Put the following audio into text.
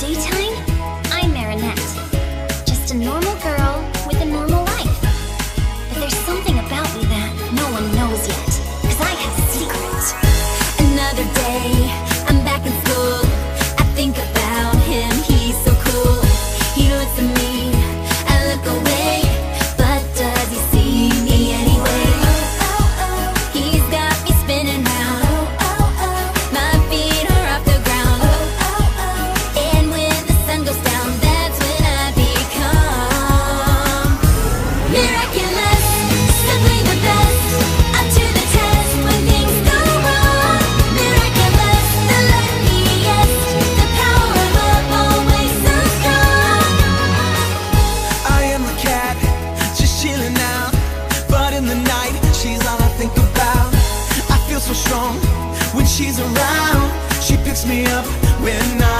daytime, I'm Marinette. Just a normal girl with a normal life. But there's something about me that no one knows yet, 'cause I have secrets. Another day, I'm back in school. I think about him, he's so cool. He looks at me, I look away, but does he see me anyway? He's got me spinning round. My feet are off the ground. And when the sun goes down, that's when I become miraculous, simply the best, up to the test when things go wrong. Miraculous, the luckiest, the power of love always so strong. I am the cat, just chilling out, but in the night, she's all I think about. I feel so strong when she's around. She picks me up when